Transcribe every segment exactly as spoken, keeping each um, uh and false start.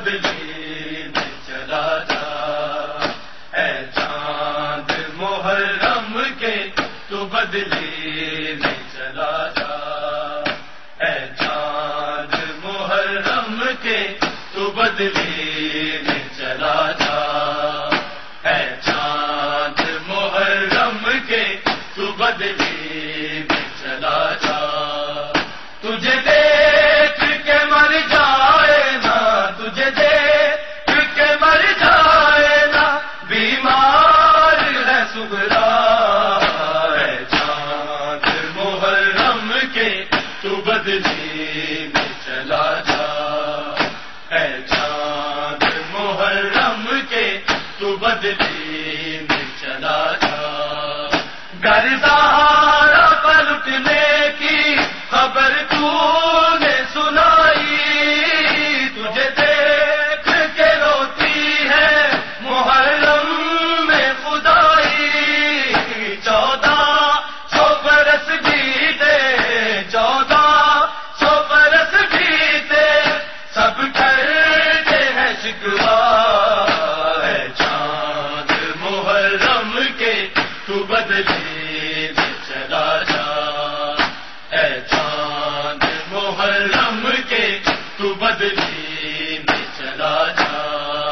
بدلی میں چلا جا، اے چاند محرم کے تو بدلی میں چلا جا، اے چاند محرم کے تو بدلی میں چلا جا، اے چاند محرم کے تو بدلی میں چلا جا، تجھے دیکھ کے مر جائے نا، تجھے دیکھ کے مر جائے نا، بیمار ہے سغرا، اے چاند محرم کے تو بدلی میں چلا جا، اے چاند محرم کے تو بدلی میں چلا جا، گر سہارا پلٹنے کی خبر تو نے سنائی، تجھے دیکھ کے روتی ہے محرم میں خدائی، چودہ سو برس بیتے، چودہ سو برس بیتے، سب کرتے ہیں شکوا، ہے چاند محرم کے تو بدلی میں چلا جا، اے چاند محرم کے تو بدلی میں چلا جا،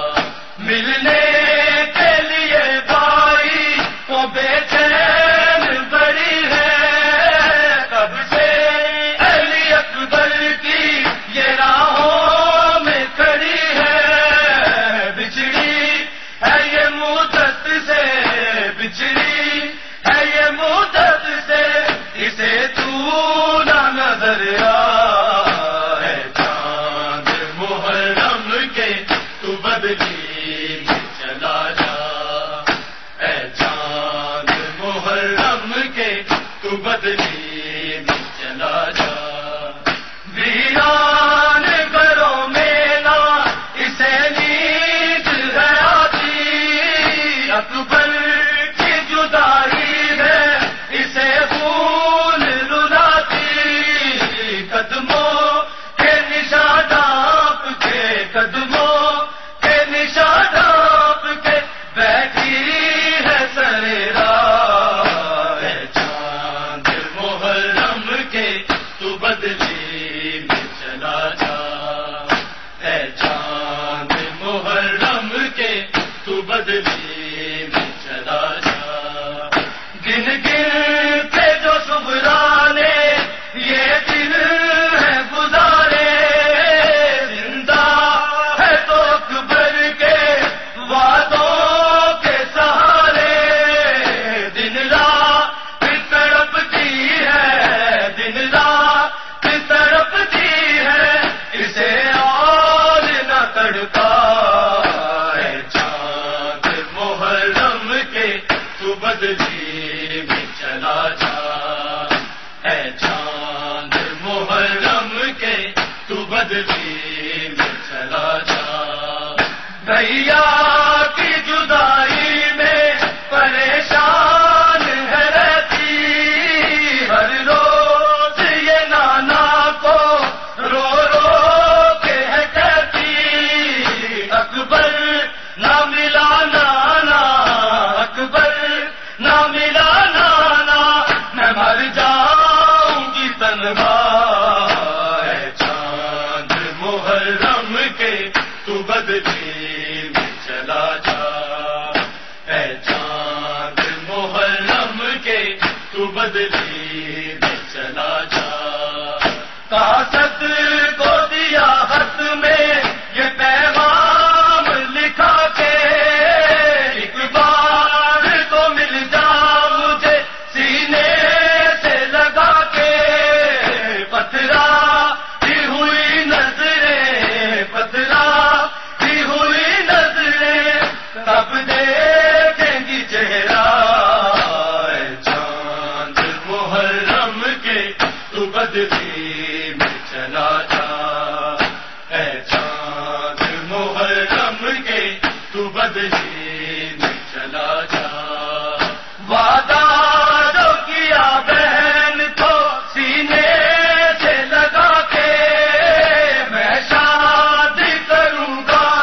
ملنے کے لیے بھائی کو بے چین بڑی ہے، کب سے علی اکبر کی یہ راہوں میں کھڑی ہے، بچڑی ہے یہ مدت سے، بچڑی ہے یہ مدت سے، اسے تو نہ نظر آئے، چاند محرم کے تو بدلی میں چلا جا، اے چاند محرم کے تو بدلی میں چلا جا، ویران گھروں میں نہ اسے نیند ہے آتی، اکبر کی جدائی ہے اسے خون رلاتی، قدموں کے نشان ڈانپ کے، قدموں کے نشان ڈانپ کے بیٹھی ہے سریرا، اے چاند محرم کے تو بدلی میں چلا جا، اے چاند محرم کے تو بدلی میں چلا جا، گن گن کے جو صبح نے یہ دن ہے گزارے، زندہ ہے تو اکبر کے وعدوں کے سہارے، دن رات تڑپتی ہے، دن رات تڑپتی ہے، اسے اور نہ تڑپا، اے چاند محرم کے تو بدلی میں چلا جا، اے چاند محرم کے تو بدلی میں چلا جا، بھیا کی جدائی میں پریشان ہے رہتی، ہر روز یہ نانا کو رو رو کے ہے کہتی، اکبر نہ ملا نانا، اکبر نہ ملا نانا، میں مر جاؤں گی تنہا، اے چاند محرم کے تو بدلی میں چلا جا، اے چاند محرم کے تو بدلی میں چلا جا، کاسد کو دیا خط میں یہ پیغام لکھا کے، ایک بار تو مل جا مجھے سینے سے لگا کے، پتھرا ہی ہوئی نظریں، پتھرا ہی ہوئی نظریں، تب دیکھیں گی چہرہ، اے چاند محرم کے تو بدلی میں چلا جا، اے چاند محرم کے تو بدلی میں چلا جا، وعدہ جو کیا بہن تو سینے سے لگا کے، میں شادی کروں گا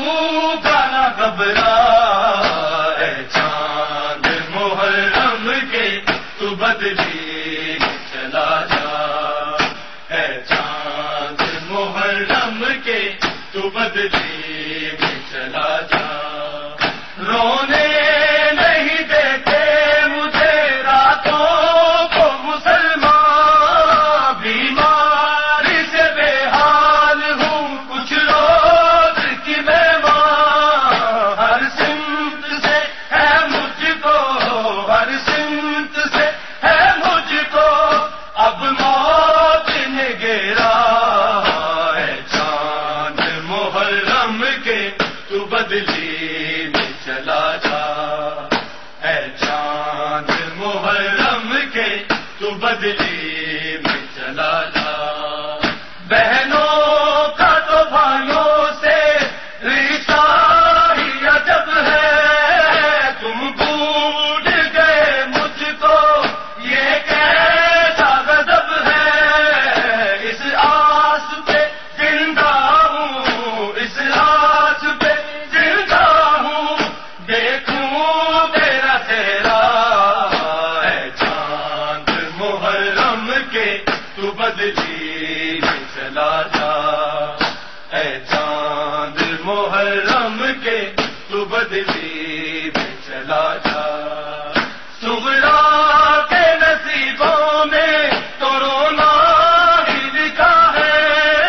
ڈوبا نہ گھبرا، اے چاند محرم کے تو بدلی چلا جا، اے چاند محرم کے تو بدلی میں چلا جا، رونے نہیں دیتے مجھے راتوں کو مسلمان، بیماری سے بے حال ہوں کچھ روز کی میں ماں، ہر سمت سے ہے مجھ کو، ہر سمت سے ہے مجھ کو اب موت نے گھیرا، ہے چاند محرم کے تو بدلی میں چلا جا، ہے چاند محرم کے تو بدلی میں چلا جا، بہنوں کا تو بھائیوں سے رشتہ ہی عجب ہے، تم بھول گئے مجھ کو یہ کیسا غضب ہے، اس آس پہ زندہ ہوں، اس آس پہ زندہ ہوں، دیکھوں تیرا چہرہ، ہے چاند محرم کے تو بدلی میں چلا جا، ہے چاند محرم کے تو بدلی میں چلا جا، سغرا کے نصیبوں میں تو رونا ہی لکھا ہے،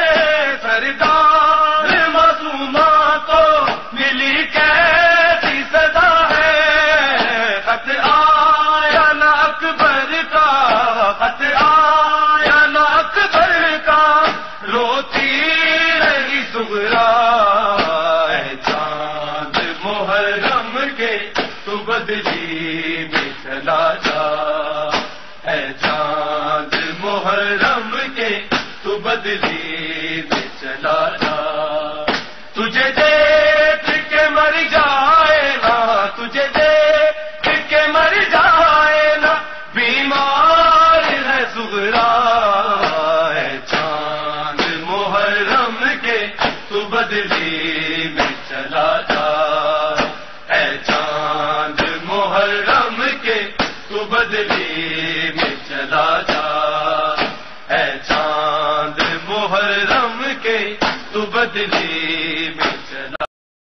سردار معصومہ کو ملی کیسی سزا ہے، خط آیا نہ اکبر کا، خط آیا نہ اکبر کا، روتی رہی سغرا، ہے چاند محرم کے تو بدلی میں چلا جا، ہے چاند محرم کے تو بدلی میں چلا جا، تجھے دیکھ کے مر جائے نا، تجھے دیکھ کے مر جائے نا، بیمار ہے سغرا، ہے چاند محرم کے تو بدلی میں چلا جا، ہے چاند محرم کے تو بدلی میں چلا جا، ہے چاند محرم کے تو بدلی میں